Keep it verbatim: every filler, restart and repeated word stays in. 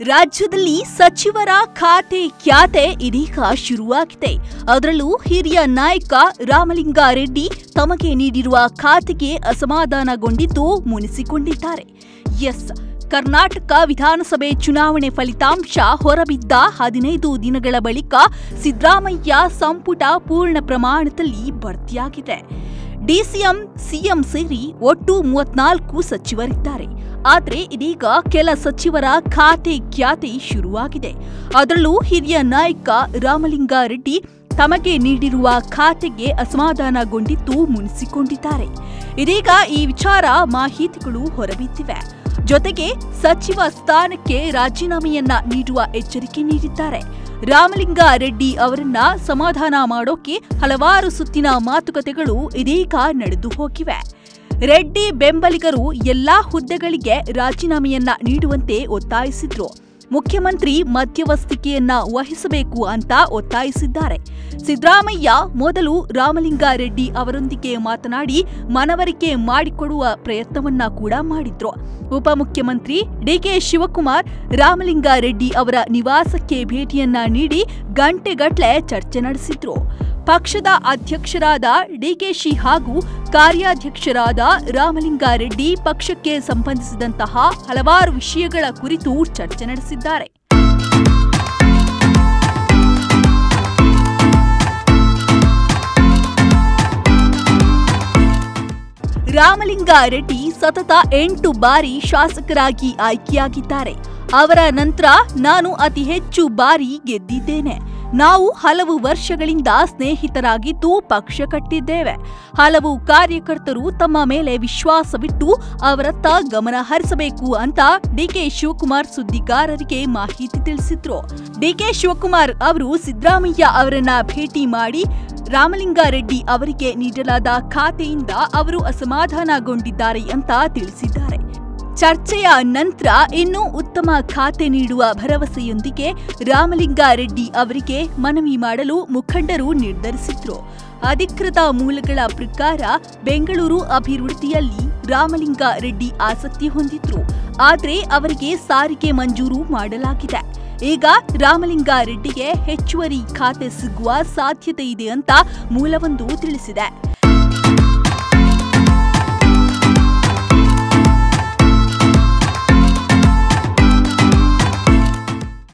ರಾಜ್ಯದಲ್ಲಿ ಸಚಿವರ ಖಾತೆ ಖ್ಯಾತೆ ಇದೀಗ ಶುರುವಾಗಿದೆ. ಅದರಲ್ಲೂ ಹಿರಿಯ ನಾಯಕ ರಾಮಲಿಂಗಾರೆಡ್ಡಿ ತಮಗೆ ನೀಡಿರುವ ಖಾತೆಗೆ ಅಸಮಾಧಾನಗೊಂಡಿದ್ದು ಮುನಿಸಿಕೊಂಡಿದ್ದಾರೆ. ಎಸ್, ಕರ್ನಾಟಕ ವಿಧಾನಸಭೆ ಚುನಾವಣೆ ಫಲಿತಾಂಶ ಹೊರಬಿದ್ದ ಹದಿನೈದು ದಿನಗಳ ಬಳಿಕ ಸಿದ್ದರಾಮಯ್ಯ ಸಂಪುಟ ಪೂರ್ಣ ಪ್ರಮಾಣದಲ್ಲಿ ಭರ್ತಿಯಾಗಿದೆ. ಡಿಸಿಎಂ, ಸಿಎಂ ಸೇರಿ ಒಟ್ಟು ಮೂವತ್ನಾಲ್ಕು ಸಚಿವರಿದ್ದಾರೆ. ಆದರೆ ಇದೀಗ ಕೆಲ ಸಚಿವರ ಖಾತೆ ಖ್ಯಾತೆ ಶುರುವಾಗಿದೆ. ಅದರಲ್ಲೂ ಹಿರಿಯ ನಾಯಕ ರಾಮಲಿಂಗಾರೆಡ್ಡಿ ತಮಗೆ ನೀಡಿರುವ ಖಾತೆಗೆ ಅಸಮಾಧಾನಗೊಂಡಿದ್ದು ಮುನಿಸಿಕೊಂಡಿದ್ದಾರೆ. ಇದೀಗ ಈ ವಿಚಾರ ಮಾಹಿತಿಗಳು ಹೊರಬಿದ್ದಿವೆ. ಜೊತೆಗೆ ಸಚಿವ ಸ್ಥಾನಕ್ಕೆ ರಾಜೀನಾಮೆಯನ್ನ ನೀಡುವ ಎಚ್ಚರಿಕೆ ನೀಡಿದ್ದಾರೆ. ರಾಮಲಿಂಗಾರೆಡ್ಡಿ ಅವರನ್ನ ಸಮಾಧಾನ ಮಾಡೋಕೆ ಹಲವಾರು ಸುತ್ತಿನ ಮಾತುಕತೆಗಳು ಇದೀಗ ನಡೆದು ಹೋಗಿವೆ. ರೆಡ್ಡಿ ಬೆಂಬಲಿಗರು ಎಲ್ಲಾ ಹುದ್ದೆಗಳಿಗೆ ರಾಜೀನಾಮೆಯನ್ನ ನೀಡುವಂತೆ ಒತ್ತಾಯಿಸಿದ್ರು. ಮುಖ್ಯಮಂತ್ರಿ ಮಧ್ಯವಸ್ಥಿಕೆಯನ್ನ ವಹಿಸಬೇಕು ಅಂತ ಒತ್ತಾಯಿಸಿದ್ದಾರೆ. ಸಿದ್ದರಾಮಯ್ಯ ಮೊದಲು ರಾಮಲಿಂಗಾರೆಡ್ಡಿ ಅವರೊಂದಿಗೆ ಮಾತನಾಡಿ ಮನವರಿಕೆ ಮಾಡಿಕೊಡುವ ಪ್ರಯತ್ನವನ್ನ ಕೂಡ ಮಾಡಿದ್ರು. ಉಪಮುಖ್ಯಮಂತ್ರಿ ಡಿಕೆ ಶಿವಕುಮಾರ್ ರಾಮಲಿಂಗಾರೆಡ್ಡಿ ಅವರ ನಿವಾಸಕ್ಕೆ ಭೇಟಿಯನ್ನ ನೀಡಿ ಗಂಟೆಗಟ್ಟಲೆ ಚರ್ಚೆ ನಡೆಸಿದ್ರು. ಪಕ್ಷದ ಅಧ್ಯಕ್ಷರಾದ ಡಿಕೆಶಿ ಹಾಗೂ ಕಾರ್ಯಾಧ್ಯಕ್ಷರಾದ ರಾಮಲಿಂಗಾರೆಡ್ಡಿ ಪಕ್ಷಕ್ಕೆ ಸಂಬಂಧಿಸಿದಂತಹ ಹಲವಾರು ವಿಷಯಗಳ ಕುರಿತು ಚರ್ಚೆ ನಡೆಸಿದ್ದಾರೆ. ರಾಮಲಿಂಗಾರೆಡ್ಡಿ ಸತತ ಎಂಟು ಬಾರಿ ಶಾಸಕರಾಗಿ ಆಯ್ಕೆಯಾಗಿದ್ದಾರೆ. ಅವರ ನಂತರ ನಾನು ಅತಿ ಹೆಚ್ಚು ಬಾರಿ ಗೆದ್ದಿದ್ದೇನೆ. ನಾವು ಹಲವು ವರ್ಷಗಳಿಂದ ಸ್ನೇಹಿತರಾಗಿದ್ದು ಪಕ್ಷ ಕಟ್ಟಿದ್ದೇವೆ. ಹಲವು ಕಾರ್ಯಕರ್ತರು ತಮ್ಮ ಮೇಲೆ ವಿಶ್ವಾಸವಿಟ್ಟು ಅವರತ್ತ ಗಮನ ಹರಿಸಬೇಕು ಅಂತ ಡಿಕೆ ಶಿವಕುಮಾರ್ ಸುದ್ದಿಗಾರರಿಗೆ ಮಾಹಿತಿ ತಿಳಿಸಿದ್ರು. ಡಿಕೆ ಶಿವಕುಮಾರ್ ಅವರು ಸಿದ್ದರಾಮಯ್ಯ ಅವರನ್ನ ಭೇಟಿ ಮಾಡಿ ರಾಮಲಿಂಗಾರೆಡ್ಡಿ ಅವರಿಗೆ ನೀಡಲಾದ ಖಾತೆಯಿಂದ ಅವರು ಅಸಮಾಧಾನಗೊಂಡಿದ್ದಾರೆ ಅಂತ ತಿಳಿಸಿದ್ದಾರೆ. ಚರ್ಚೆಯ ನಂತರ ಇನ್ನೂ ಉತ್ತಮ ಖಾತೆ ನೀಡುವ ಭರವಸೆಯೊಂದಿಗೆ ರಾಮಲಿಂಗಾರೆಡ್ಡಿ ಅವರಿಗೆ ಮನವಿ ಮಾಡಲು ಮುಖಂಡರು ನಿರ್ಧರಿಸಿದ್ರು. ಅಧಿಕೃತ ಮೂಲಗಳ ಪ್ರಕಾರ ಬೆಂಗಳೂರು ಅಭಿವೃದ್ಧಿಯಲ್ಲಿ ರಾಮಲಿಂಗಾರೆಡ್ಡಿ ಆಸಕ್ತಿ ಹೊಂದಿದ್ರು. ಆದರೆ ಅವರಿಗೆ ಸಾರಿಗೆ ಮಂಜೂರು ಮಾಡಲಾಗಿದೆ. ಈಗ ರಾಮಲಿಂಗಾರೆಡ್ಡಿಗೆ ಹೆಚ್ಚುವರಿ ಖಾತೆ ಸಿಗುವ ಸಾಧ್ಯತೆ ಇದೆ ಅಂತ ಮೂಲವೊಂದು ತಿಳಿಸಿದೆ.